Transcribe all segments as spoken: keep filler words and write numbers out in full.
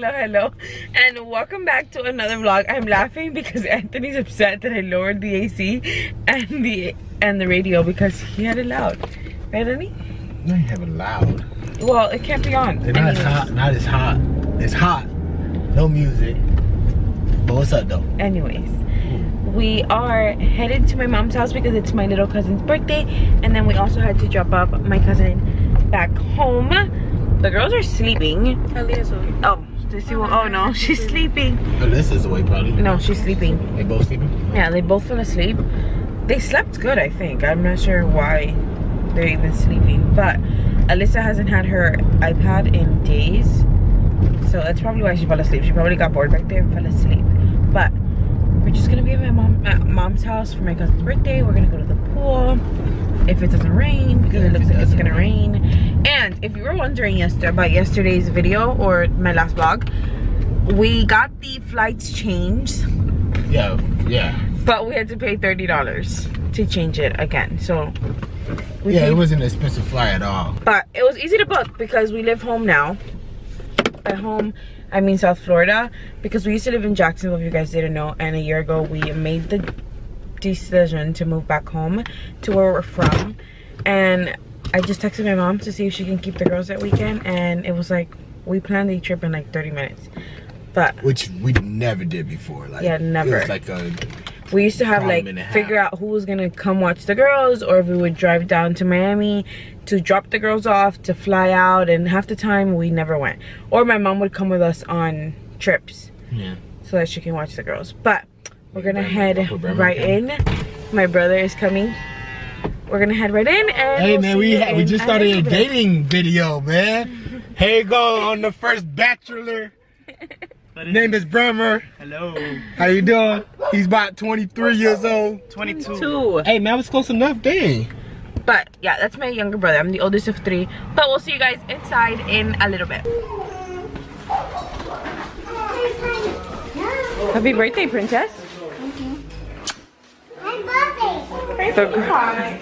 hello, hello, and welcome back to another vlog. I'm laughing because Anthony's upset that I lowered the A C and the and the radio because he had it loud. Right, Anthony? No, you have it loud. Well, it can't be on. It's not as hot. Not as hot. It's hot. No music. But what's up, though? Anyways, we are headed to my mom's house because it's my little cousin's birthday, and then we also had to drop off my cousin back home. The girls are sleeping. Aaliyah's awake. Oh, does she, oh no, she's sleeping. Alyssa's awake, probably. No, she's sleeping. They both sleeping? Yeah, they both fell asleep. They slept good, I think. I'm not sure why they're even sleeping, but Alyssa hasn't had her iPad in days, so that's probably why she fell asleep. She probably got bored back there and fell asleep. But we're just gonna be at my mom at mom's house for my cousin's birthday. We're gonna go to the pool if it doesn't rain, because it looks like it's gonna rain. And if you were wondering yesterday about yesterday's video or my last vlog, we got the flights changed. Yeah, yeah. But we had to pay thirty dollars to change it again. So we yeah, paid, it wasn't an expensive flight at all. but it was easy to book because we live home now. At home, I mean South Florida, because we used to live in Jacksonville, if you guys didn't know, and a year ago we made the decision to move back home to where we're from. And I just texted my mom to see if she can keep the girls that weekend, and it was like we planned the trip in like thirty minutes. But which we never did before. Like, yeah, never. It was like a we used to have like figure out who was gonna come watch the girls, or if we would drive down to Miami to drop the girls off to fly out, and half the time we never went. Or my mom would come with us on trips, yeah, so that she can watch the girls. But we're gonna head right in. My brother is coming. We're gonna head right in, and hey we'll man, see we you had, we in just a started a little bit. dating video, man. Here you go on the first bachelor. Name is Bremer. Hello. How you doing? He's about twenty-three years old. twenty-two. Two. Hey man, I was close enough, dang. But yeah, that's my younger brother. I'm the oldest of three. But we'll see you guys inside in a little bit. Happy birthday, princess. Thank you. Happy The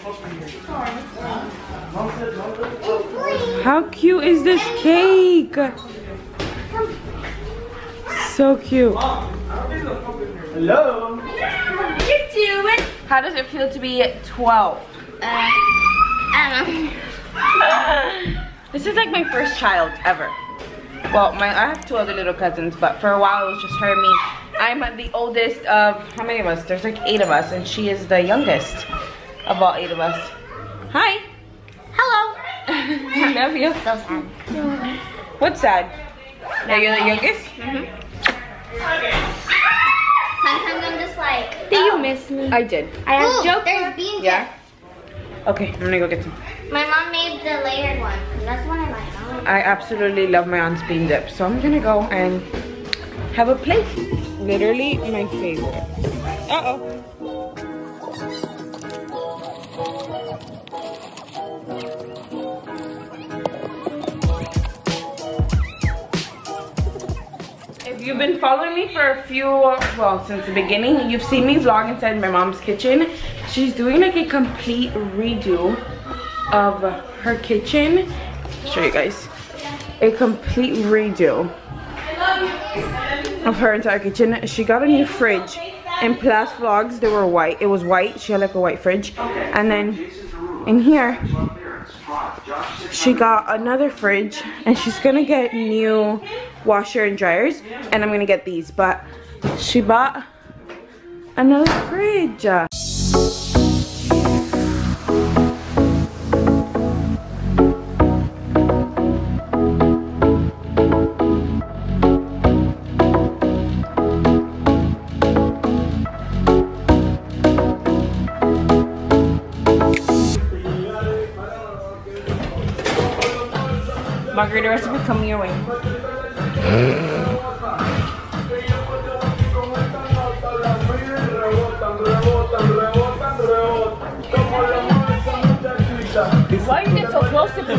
How cute is this cake? So cute. Hello. You do it. How does it feel to be twelve? Uh, I don't know. This is like my first child ever. Well, my I have two other little cousins, but for a while it was just her and me. I'm the oldest of, how many of us? There's like eight of us, and she is the youngest of all eight of us. Hi. Hello. I love you. So sad. What's sad? That you're the youngest? Mm-hmm. Sometimes I'm just like, Do oh. you miss me? I did. I have Ooh, Joker. there's beans. Yeah? Okay, I'm gonna go get some. My mom made the layered one. That's the one I like. I like I absolutely love my aunt's bean dip, so I'm gonna go and have a plate. Literally my favorite. Uh-oh. If you've been following me for a few, well, since the beginning, you've seen me vlog inside my mom's kitchen. She's doing like a complete redo of her kitchen. I'll show you guys. A complete redo of her entire kitchen. She got a new fridge. In past vlogs, they were white. It was white. She had like a white fridge. And then in here, she got another fridge, and she's gonna get new washer and dryers, and I'm gonna get these, but she bought another fridge. Margarita recipe coming your way. Why you get so close to me?